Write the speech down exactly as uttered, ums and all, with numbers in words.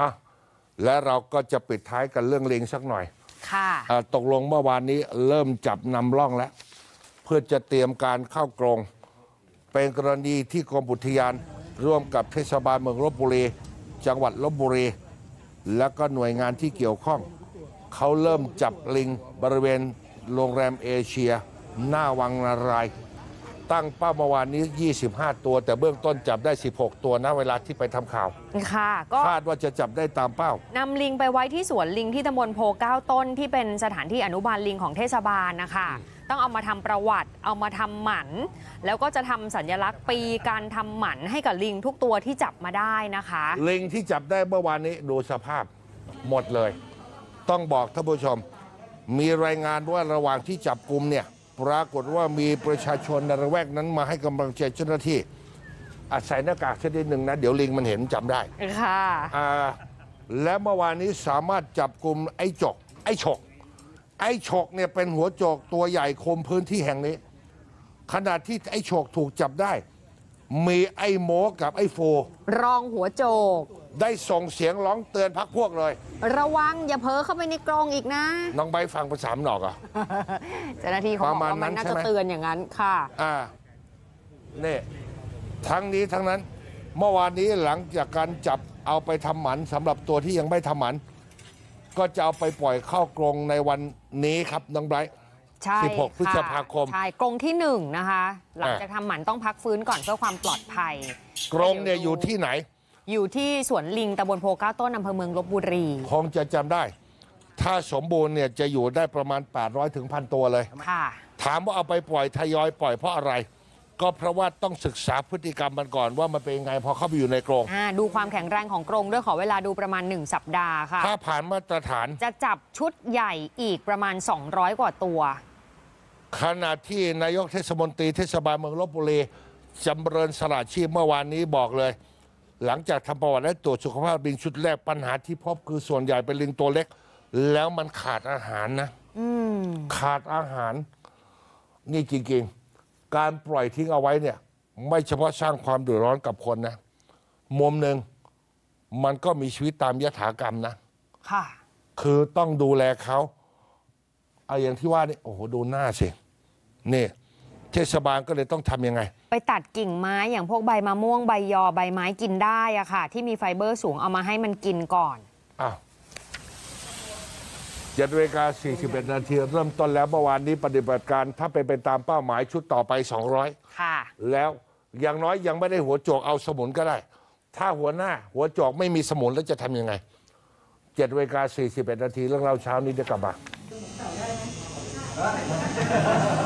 อ่ะและเราก็จะปิดท้ายกันเรื่องลิงสักหน่อยค่ะตกลงเมื่อวานนี้เริ่มจับนำร่องแล้วเพื่อจะเตรียมการเข้ากรงเป็นกรณีที่กรมอุทยานร่วมกับเทศบาลเมืองลพบุรีจังหวัดลพบุรีและก็หน่วยงานที่เกี่ยวข้องเขาเริ่มจับลิงบริเวณโรงแรมเอเชียหน้าวังนารายณ์ตั้งเป้าเมื่อวานนี้ยี่สิบห้าตัวแต่เบื้องต้นจับได้สิบหกตัวนะเวลาที่ไปทำข่าวค่ะก็คาดว่าจะจับได้ตามเป้านำลิงไปไว้ที่สวนลิงที่ตำบลโพเก้าต้นที่เป็นสถานที่อนุบาลลิงของเทศบาลนะคะต้องเอามาทำประวัติเอามาทำหมันแล้วก็จะทำสัญลักษณ์ปีการทำหมันให้กับลิงทุกตัวที่จับมาได้นะคะลิงที่จับได้เมื่อวานนี้ดูสภาพหมดเลยต้องบอกท่านผู้ชมมีรายงานว่าระหว่างที่จับกุมเนี่ยปรากฏว่ามีประชาชนในระแวกนั้นมาให้กำลังใจเจ้าหน้าที่อาศัยหน้ากากชนิดหนึ่งนะเดี๋ยวลิงมันเห็นจำได้ค่ะอ่าและเมื่อวานนี้สามารถจับกุมไอ้จกไอ้ฉกไอ้ฉกเนี่ยเป็นหัวโจกตัวใหญ่คลุมพื้นที่แห่งนี้ขณะที่ไอ้ฉกถูกจับได้มีไอ้โมกับไอ้โฟรองหัวโจกได้ส่งเสียงร้องเตือนพักพวกเลยระวังอย่าเพ้อเข้าไปในกรงอีกนะน้องใบฟังภาษาหนอกอ่ะเจ้าหน้าที่เขาบอกว่ามันน่าจะเตือนอย่างนั้นค่ะอ่านี่ทั้งนี้ทั้งนั้นเมื่อวานนี้หลังจากการจับเอาไปทำหมันสำหรับตัวที่ยังไม่ทำหมันก็จะเอาไปปล่อยเข้ากรงในวันนี้ครับน้องไบรท์สิบหกพฤษภาคมใช่กรงที่หนึ่งนะคะหลังจากทำหมันต้องพักฟื้นก่อนเพื่อความปลอดภัยกรงเนี่ยอยู่ที่ไหนอยู่ที่สวนลิงตำบลโพเก้าต้นอำเภอเมืองลพบุรีคงจะจำได้ถ้าสมบูรณ์เนี่ยจะอยู่ได้ประมาณแปดร้อยถึงพันตัวเลยค่ะถามว่าเอาไปปล่อยทยอยปล่อยเพราะอะไรก็เพราะว่าต้องศึกษาพฤติกรรมมันก่อนว่ามันเป็นยังไงพอเข้าไปอยู่ในกรงดูความแข็งแรงของกรงด้วยขอเวลาดูประมาณหนึ่งสัปดาห์ค่ะถ้าผ่านมาตรฐานจะจับชุดใหญ่อีกประมาณสองร้อยกว่าตัวขณะที่นายกเทศมนตรีเทศบาลเมืองลพบุรีจำเริญสละชีพเมื่อวานนี้บอกเลยหลังจากทำประวัติและตรวจสุขภาพลิงชุดแรกปัญหาที่พบคือส่วนใหญ่เป็นลิงตัวเล็กแล้วมันขาดอาหารนะขาดอาหารนี่จริงๆการปล่อยทิ้งเอาไว้เนี่ยไม่เฉพาะสร้างความเดือดร้อนกับคนนะมุมหนึ่งมันก็มีชีวิตตามยถากรรมนะค่ะคือต้องดูแลเขาเอาอย่างที่ว่านี่โอ้โหดูหน้าสินี่เทศบาลก็เลยต้องทำยังไงไปตัดกิ่งไม้อย่างพวกใบมะม่วงใบยอใบไม้กินได้อะค่ะที่มีไฟเบอร์สูงเอามาให้มันกินก่อนอ้าวเจ็ดนาฬิกาสี่สิบเอ็ดนาทีเริ่มต้นแล้วเมื่อวานนี้ปฏิบัติการถ้าเป็นไปตามเป้าหมายชุดต่อไปสองร้อยค่ะแล้วอย่างน้อยยังไม่ได้หัวโจกเอาสมุนก็ได้ถ้าหัวหน้าหัวโจกไม่มีสมุนแล้วจะทำยังไงเจ็ดนาฬิกาสี่สิบเอ็ดนาทีเรื่องเราเช้านี้จะกลับมา